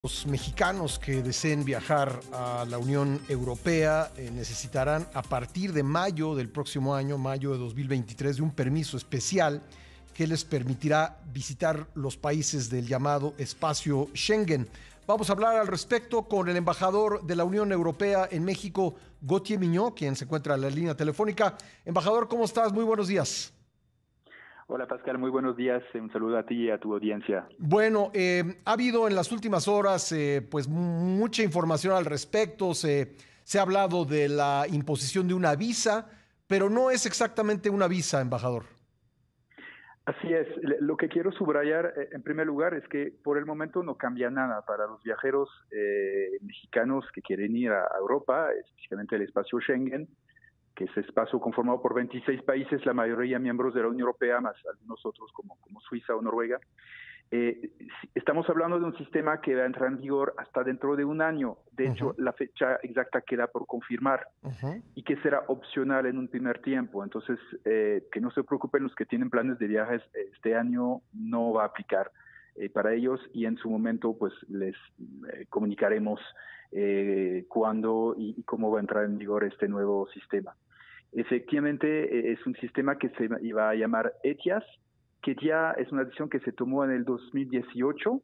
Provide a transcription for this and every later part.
Los mexicanos que deseen viajar a la Unión Europea necesitarán a partir de mayo del próximo año, mayo de 2023, de un permiso especial que les permitirá visitar los países del llamado espacio Schengen. Vamos a hablar al respecto con el embajador de la Unión Europea en México, Gauthier Mignot, quien se encuentra en la línea telefónica. Embajador, ¿cómo estás? Muy buenos días. Hola Pascal, muy buenos días. Un saludo a ti y a tu audiencia. Bueno, ha habido en las últimas horas pues mucha información al respecto. Se ha hablado de la imposición de una visa, pero no es exactamente una visa, embajador. Así es. Lo que quiero subrayar en primer lugar es que por el momento no cambia nada para los viajeros mexicanos que quieren ir a Europa, especialmente el espacio Schengen, que es espacio conformado por 26 países, la mayoría miembros de la Unión Europea, más algunos otros como Suiza o Noruega. Estamos hablando de un sistema que va a entrar en vigor hasta dentro de un año. De hecho, la fecha exacta queda por confirmar y que será opcional en un primer tiempo. Entonces, que no se preocupen los que tienen planes de viajes, este año no va a aplicar para ellos y en su momento pues les comunicaremos cuándo y cómo va a entrar en vigor este nuevo sistema. Efectivamente, es un sistema que se iba a llamar ETIAS, que ya es una decisión que se tomó en el 2018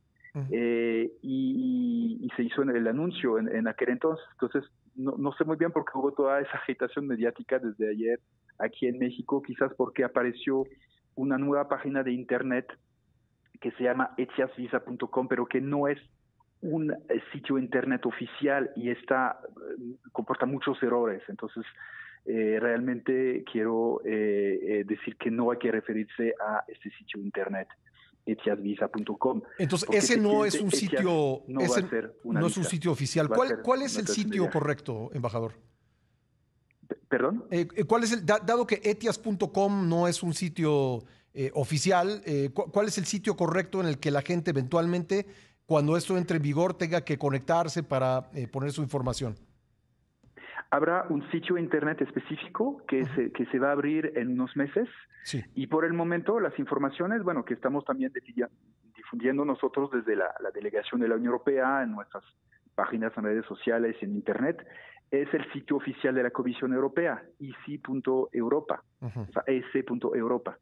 y se hizo en el anuncio en aquel entonces. Entonces, no sé muy bien por qué hubo toda esa agitación mediática desde ayer aquí en México, quizás porque apareció una nueva página de internet que se llama etiasvisa.com, pero que no es un sitio internet oficial y comporta muchos errores. Entonces, realmente quiero decir que no hay que referirse a este sitio internet, etiasvisa.com. Entonces, ese no es un sitio, no va a ser una no es un visa, sitio oficial. va a ser ¿Cuál es una el operación de sitio viaje. correcto, embajador? ¿Perdón? ¿Cuál es dado que etias.com no es un sitio oficial, ¿cuál es el sitio correcto en el que la gente eventualmente, cuando esto entre en vigor, tenga que conectarse para poner su información? Habrá un sitio internet específico que se va a abrir en unos meses. Sí. Y por el momento las informaciones, bueno, que estamos también difundiendo nosotros desde la delegación de la Unión Europea en nuestras páginas en redes sociales y en internet, es el sitio oficial de la Comisión Europea, ec.europa, o sea, ec.europa.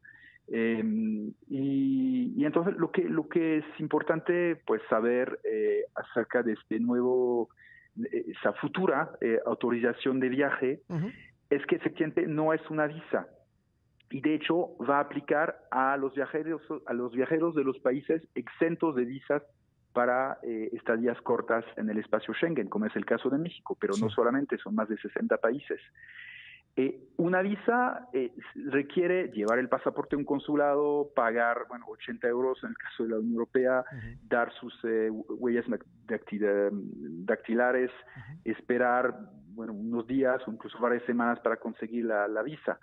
Y entonces lo que es importante pues saber acerca de este nuevo, esa futura autorización de viaje, es que efectivamente no es una visa. Y de hecho va a aplicar a los viajeros de los países exentos de visas para estadías cortas en el espacio Schengen, como es el caso de México, pero no solamente, son más de 60 países. Una visa requiere llevar el pasaporte a un consulado, pagar 80 euros en el caso de la Unión Europea, dar sus huellas dactilares, esperar unos días o incluso varias semanas para conseguir la visa.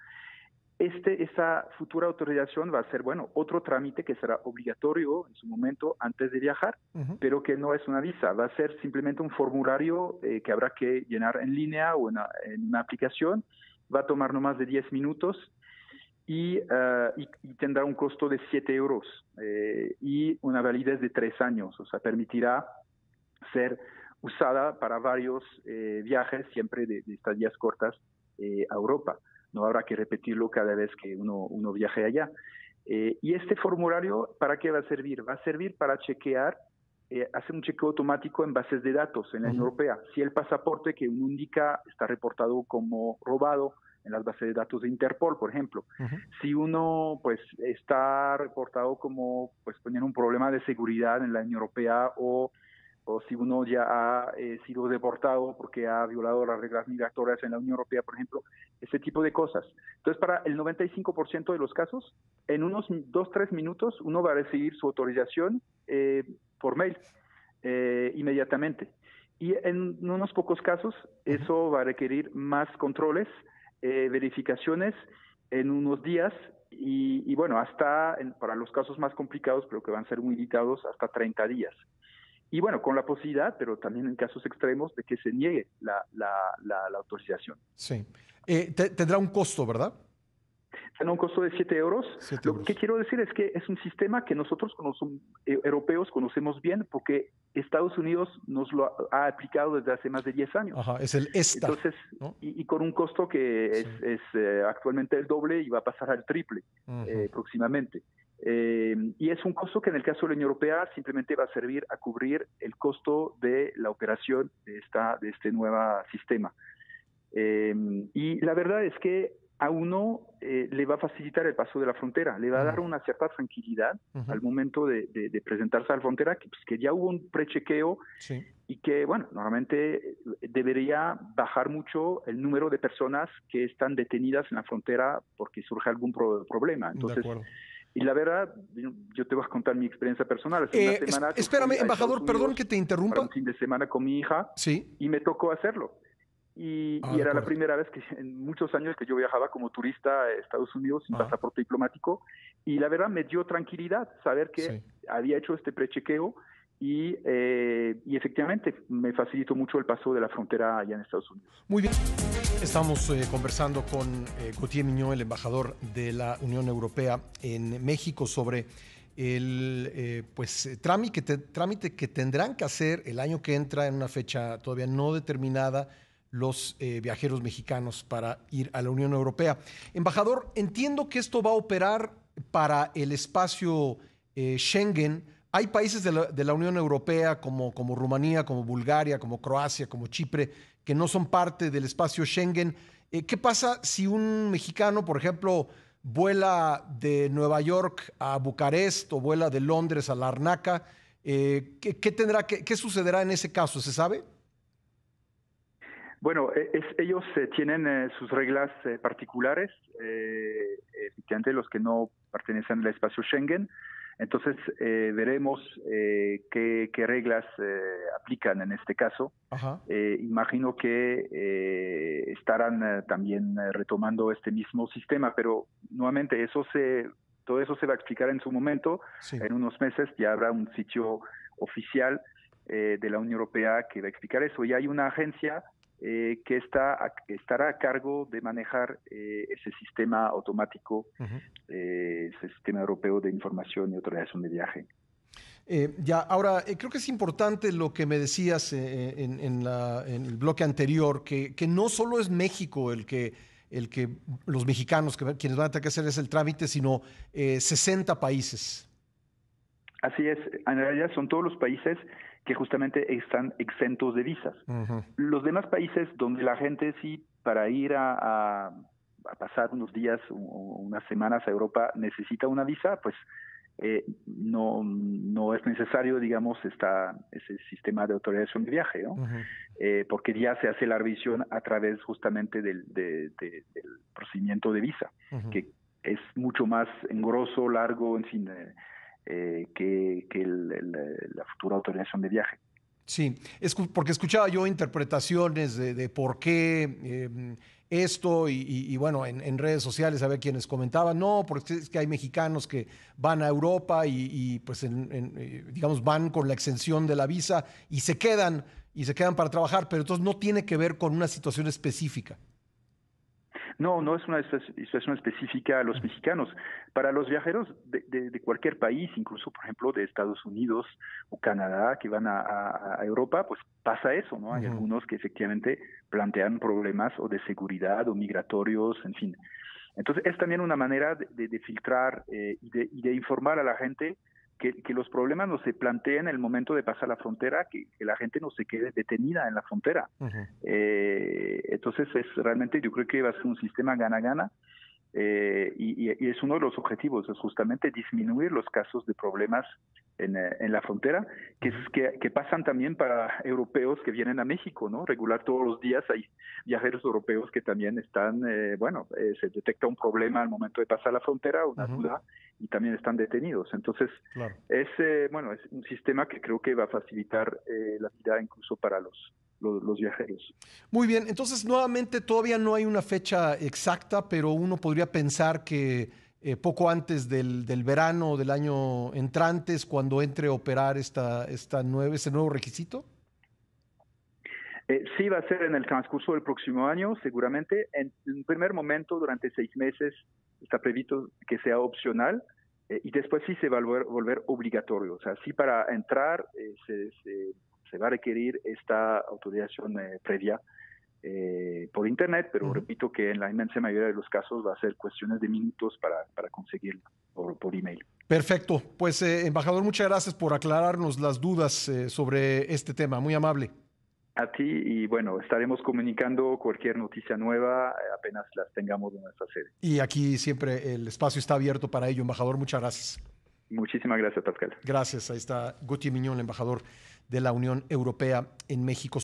Esa futura autorización va a ser, otro trámite que será obligatorio en su momento antes de viajar, pero que no es una visa, va a ser simplemente un formulario que habrá que llenar en línea o en una aplicación. Va a tomar no más de 10 minutos y tendrá un costo de 7 euros y una validez de 3 años, o sea, permitirá ser usada para varios viajes, siempre de estadías cortas a Europa. No habrá que repetirlo cada vez que uno viaje allá. Y este formulario, ¿para qué va a servir? Va a servir para chequear, hacer un chequeo automático en bases de datos en la Unión Europea. Si el pasaporte que uno indica está reportado como robado en las bases de datos de Interpol, por ejemplo. Si uno pues está reportado como pues teniendo un problema de seguridad en la Unión Europea o si uno ya ha sido deportado porque ha violado las reglas migratorias en la Unión Europea, por ejemplo, ese tipo de cosas. Entonces, para el 95% de los casos, en unos 2-3 minutos, uno va a recibir su autorización por mail inmediatamente. Y en unos pocos casos, eso va a requerir más controles, verificaciones en unos días y hasta, para los casos más complicados, pero que van a ser muy limitados, hasta 30 días. Y con la posibilidad, pero también en casos extremos, de que se niegue la autorización. Sí. Tendrá un costo, ¿verdad? Tiene un costo de 7 euros. 7 Lo que euros. quiero decir es que es un sistema que nosotros europeos conocemos bien porque Estados Unidos nos lo ha aplicado desde hace más de 10 años. Ajá, es el ESTA, Entonces, ¿no? y con un costo que Sí. es actualmente el doble y va a pasar al triple próximamente. Y es un costo que en el caso de la Unión Europea simplemente va a servir a cubrir el costo de la operación de este nuevo sistema. Y la verdad es que a uno le va a facilitar el paso de la frontera, le va a dar una cierta tranquilidad al momento de presentarse a la frontera, que ya hubo un prechequeo Sí. y que, bueno, normalmente debería bajar mucho el número de personas que están detenidas en la frontera porque surge algún problema. De Entonces, acuerdo. y la verdad, yo te voy a contar mi experiencia personal. Hace una semana yo Espérame, fui a Estados embajador, perdón Unidos que te para interrumpa. un fin de semana con mi hija Sí. y me tocó hacerlo. Y De era la acuerdo. primera vez que en muchos años que yo viajaba como turista a Estados Unidos sin pasaporte diplomático, y la verdad me dio tranquilidad saber que Sí. había hecho este prechequeo y efectivamente me facilitó mucho el paso de la frontera allá en Estados Unidos. Muy bien. Estamos conversando con Gauthier Mignot, el embajador de la Unión Europea en México, sobre el trámite que tendrán que hacer el año que entra, en una fecha todavía no determinada, los viajeros mexicanos para ir a la Unión Europea. Embajador, entiendo que esto va a operar para el espacio Schengen. Hay países de la Unión Europea como Rumanía, como Bulgaria, como Croacia, como Chipre, que no son parte del espacio Schengen. ¿Qué pasa si un mexicano, por ejemplo, vuela de Nueva York a Bucarest o vuela de Londres a Larnaca? ¿Qué sucederá en ese caso? ¿Se sabe? Bueno, ellos tienen sus reglas particulares, efectivamente los que no pertenecen al espacio Schengen. Entonces veremos qué reglas aplican en este caso. Imagino que estarán también retomando este mismo sistema, pero nuevamente todo eso se va a explicar en su momento. Sí. En unos meses ya habrá un sitio oficial de la Unión Europea que va a explicar eso. Y hay una agencia que estará a cargo de manejar ese sistema automático, ese sistema europeo de información y autorización de viaje. Ahora, creo que es importante lo que me decías en el bloque anterior, que no solo es México el que los mexicanos quienes van a tener que hacer ese trámite, sino 60 países. Así es, en realidad son todos los países que justamente están exentos de visas. Los demás países donde la gente sí, para ir a pasar unos días o unas semanas a Europa necesita una visa, pues no es necesario, digamos, ese sistema de autorización de viaje, ¿no? Porque ya se hace la revisión a través justamente del procedimiento de visa, que es mucho más engorroso, largo, en fin, que la futura autorización de viaje. Sí, es porque escuchaba yo interpretaciones de por qué esto y bueno, en redes sociales había quienes comentaban, no, porque es que hay mexicanos que van a Europa y pues digamos van con la exención de la visa y se quedan para trabajar, pero entonces no tiene que ver con una situación específica. No es una situación específica a los mexicanos. Para los viajeros de cualquier país, incluso, por ejemplo, de Estados Unidos o Canadá, que van a Europa, pues pasa eso, ¿no? Hay algunos que efectivamente plantean problemas o de seguridad o migratorios, en fin. Entonces, es también una manera de filtrar y de informar a la gente que los problemas no se planteen en el momento de pasar la frontera, que la gente no se quede detenida en la frontera. Entonces, realmente yo creo que va a ser un sistema gana-gana. Y es uno de los objetivos, es justamente disminuir los casos de problemas en la frontera, que pasan también para europeos que vienen a México, ¿no? Regular todos los días hay viajeros europeos que también están, se detecta un problema al momento de pasar la frontera, una duda, y también están detenidos. Entonces, claro, es un sistema que creo que va a facilitar la vida incluso para los viajeros. Muy bien, entonces nuevamente todavía no hay una fecha exacta, pero uno podría pensar que poco antes del verano del año entrante es cuando entre a operar ese nuevo requisito. Sí, va a ser en el transcurso del próximo año, seguramente. En un primer momento, durante 6 meses, está previsto que sea opcional y después sí se va a volver obligatorio. O sea, sí para entrar se va a requerir esta autorización previa por Internet, pero repito que en la inmensa mayoría de los casos va a ser cuestiones de minutos para conseguirlo por email. Perfecto. Pues, embajador, muchas gracias por aclararnos las dudas sobre este tema. Muy amable. A ti y bueno, estaremos comunicando cualquier noticia nueva apenas las tengamos en nuestra sede. Y aquí siempre el espacio está abierto para ello, embajador. Muchas gracias. Muchísimas gracias, Pascal. Gracias. Ahí está Gauthier Mignon, el embajador de la Unión Europea en México.